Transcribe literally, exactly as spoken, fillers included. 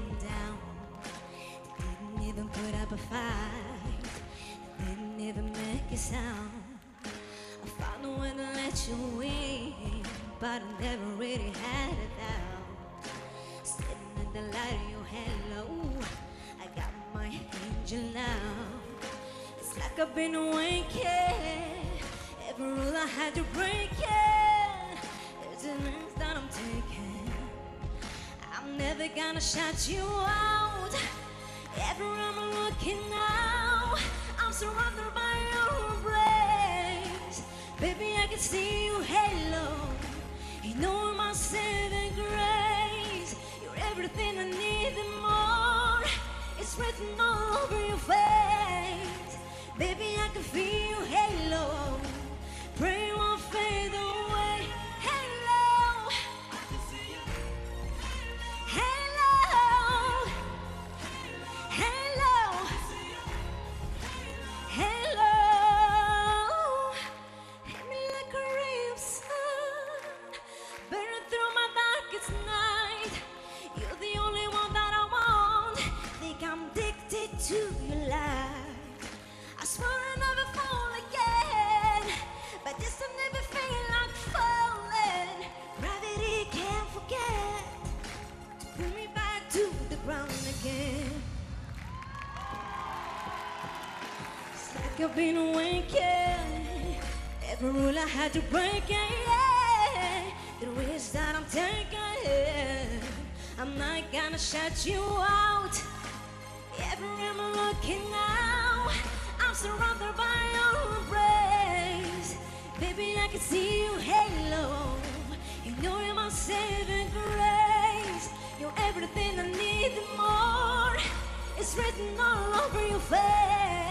them down. They didn't even put up a fight. They didn't even make a sound. I found a way to let you win, but I never really had it out. Sitting in the light of your halo, I got my angel now. It's like I've been awakened. Every rule I had to break it. There's a risk that I'm taking. I'm never gonna shut you out. Everywhere I'm looking now, I'm surrounded by your embrace. Baby, I can see you halo. You know my saving grace. You're everything I need and more. It's written all over your face. Baby, I can feel you halo. Pray you won't fade away. Halo, halo, halo, halo. Hit me like a ray of sun, burning through my darkest night. You're the only one that I want. Think I'm addicted to your light. I swear I'll never fall again, but this time never feel like falling. Gravity can't forget to pull me back to the ground again. It's like I've been awakened. Every rule I had to break it, yeah. The risk that I'm taking, I'm not gonna shut you out. Everywhere I'm looking now, I'm surrounded by your embrace. Baby, I can see you halo. You know you're my saving grace. You're everything I need and more. It's written all over your face.